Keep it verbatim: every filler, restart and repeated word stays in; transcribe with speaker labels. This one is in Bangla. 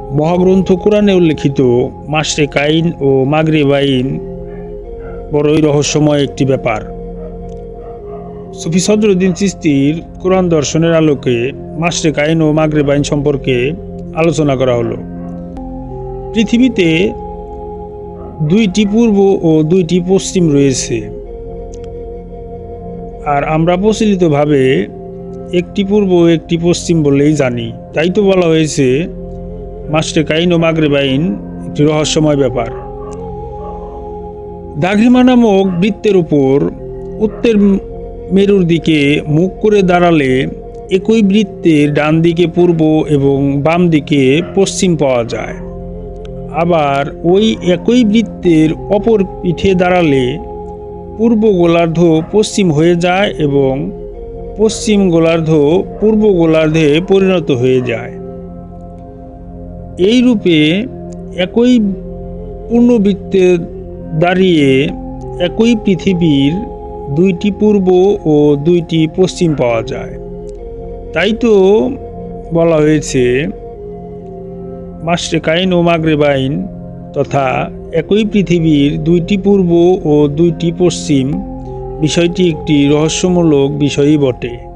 Speaker 1: মহাগ্রন্থ কোরআনে উল্লেখিত মাশরিকাইন ও মাগরিবাইন বড়ই রহস্যময় একটি ব্যাপার। সুফি সদরুদ্দীন চিশতির কোরআন দর্শনের আলোকে মাশরিকাইন ও মাগরিবাইন সম্পর্কে আলোচনা করা হলো। পৃথিবীতে দুইটি পূর্ব ও দুইটি পশ্চিম রয়েছে, আর আমরা প্রচলিতভাবে একটি পূর্ব ও একটি পশ্চিম বলেই জানি। তাই তো বলা হয়েছে মাশরিকাইন ও মাগরিবাইন একটি রহস্যময় ব্যাপার। দাঘিমা নামক বৃত্তের উপর উত্তর মেরুর দিকে মুখ করে দাঁড়ালে একই বৃত্তের ডান দিকে পূর্ব এবং বাম দিকে পশ্চিম পাওয়া যায়। আবার ওই একই বৃত্তের অপর পিঠে দাঁড়ালে পূর্ব গোলার্ধ পশ্চিম হয়ে যায় এবং পশ্চিম গোলার্ধ পূর্ব গোলার্ধে পরিণত হয়ে যায়। এই রূপে একই পূর্ণবৃত্তে দাঁড়িয়ে একই পৃথিবীর দুইটি পূর্ব ও দুইটি পশ্চিম পাওয়া যায়। তাই তো বলা হয়েছে মাশরিকাইন ও মাগরিবাইন তথা একই পৃথিবীর দুইটি পূর্ব ও দুইটি পশ্চিম বিষয়টি একটি রহস্যমূলক বিষয়ই বটে।